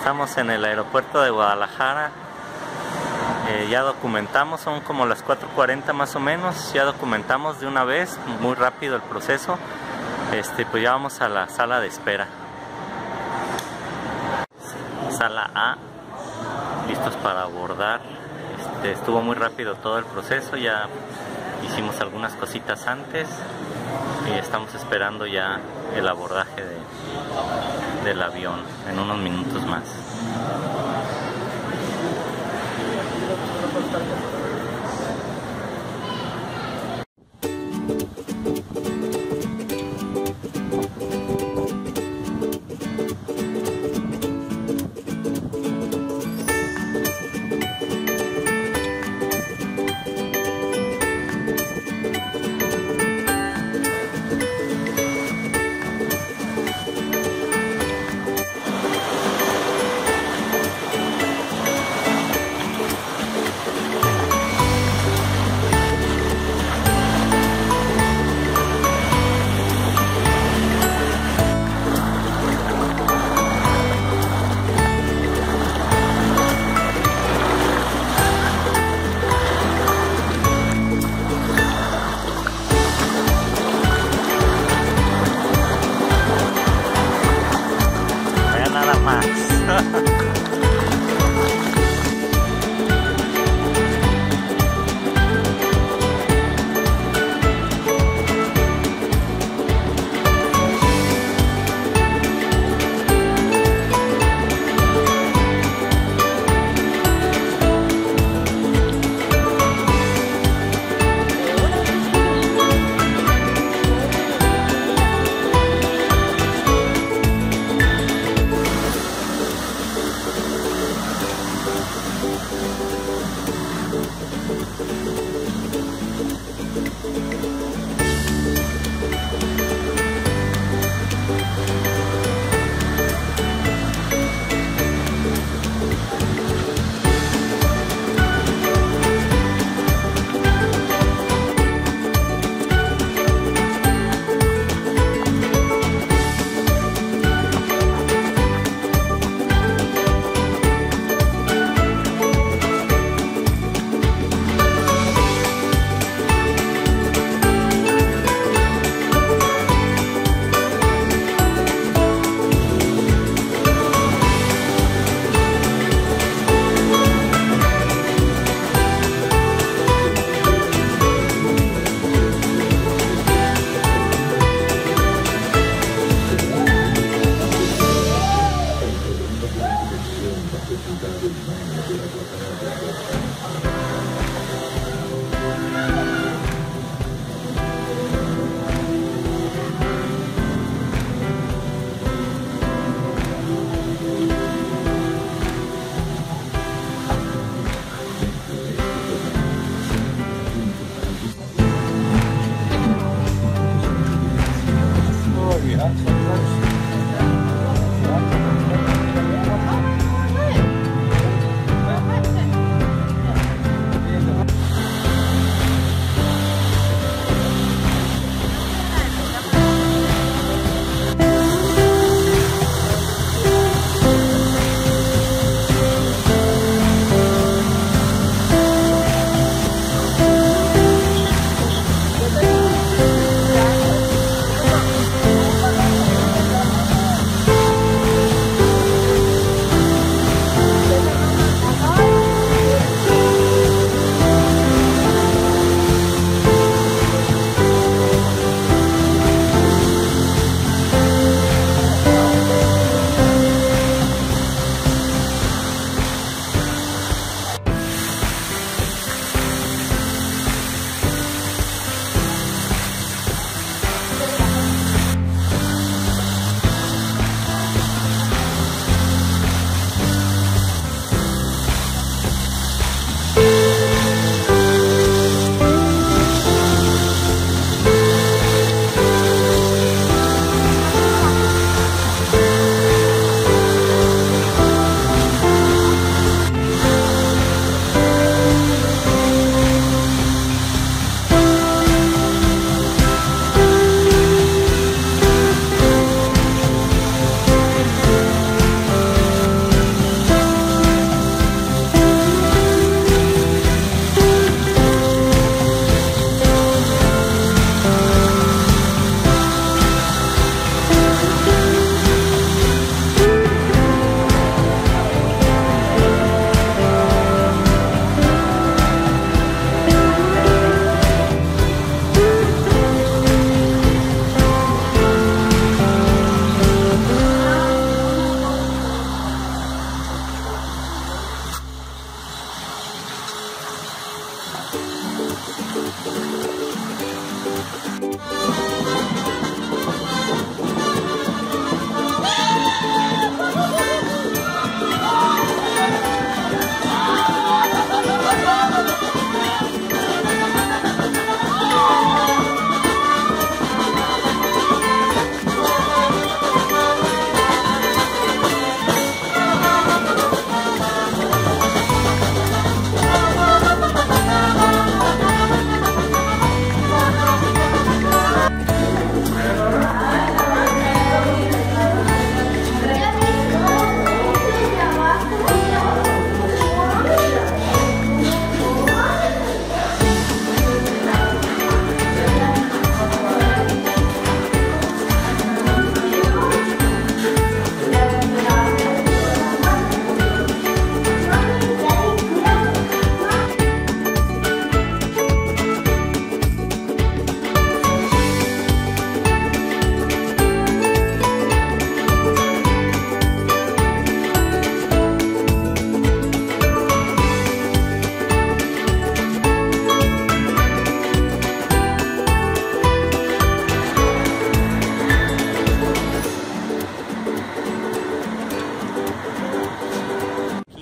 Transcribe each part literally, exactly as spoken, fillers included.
Estamos en el aeropuerto de Guadalajara. Eh, ya documentamos, son como las cuatro cuarenta más o menos. Ya documentamos de una vez, muy rápido el proceso. Este, pues ya vamos a la sala de espera. Sala A, listos para abordar. Este, estuvo muy rápido todo el proceso, ya hicimos algunas cositas antes y estamos esperando ya el abordaje de, del avión en unos minutos más.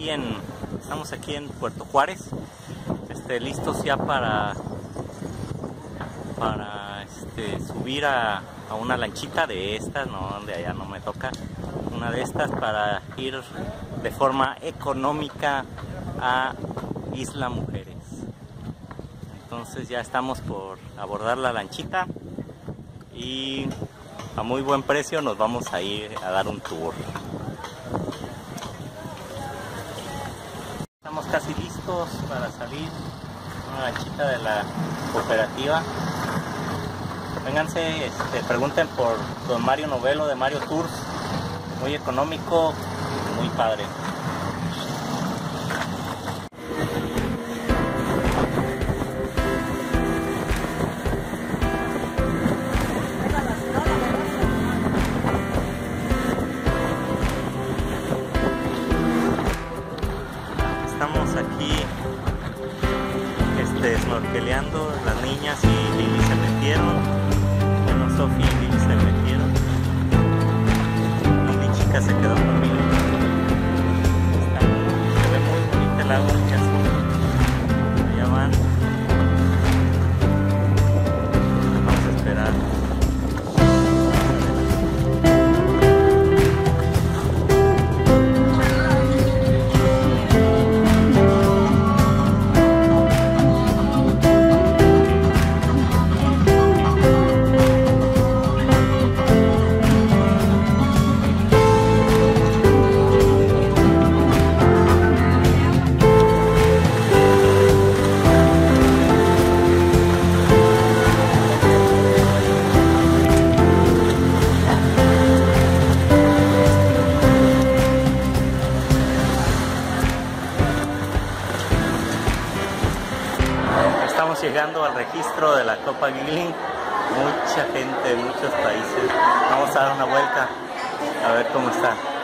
aquí en estamos aquí en Puerto Juárez, este, listos ya para para este, subir a, a una lanchita de estas, no, de allá no me toca, una de estas para ir de forma económica a Isla Mujeres. Entonces ya estamos por abordar la lanchita y a muy buen precio nos vamos a ir a dar un tour. Estamos casi listos para salir, una lanchita de la cooperativa. Vénganse, este, pregunten por don Mario Novelo de Mario Tours, muy económico, muy padre. Estamos aquí este, snorkeleando, las niñas y Lili se metieron, bueno, Sofía y Lili se metieron, y mi chica se quedó conmigo. Está, se ve muy bonita el agua, que azul, allá van, vamos a esperar. Estamos llegando al registro de la Copa Gilling, mucha gente de muchos países. Vamos a dar una vuelta a ver cómo está.